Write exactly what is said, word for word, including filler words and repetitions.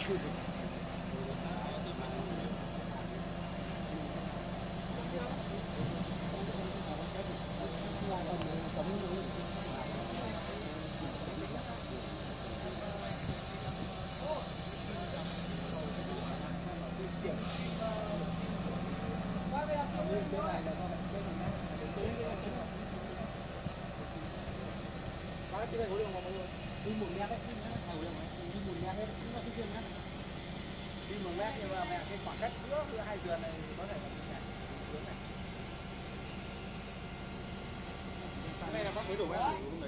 Bác cái này có đường không mọi người? Đi một mét đấy, đi một mét hết, chúng ta cứ chuyên nhé. Đi một mét nhưng mà mẹ cái khoảng cách giữa giữa hai vườn này có thể là như này, hướng này. Cái này là bác mới đổ em đúng đấy.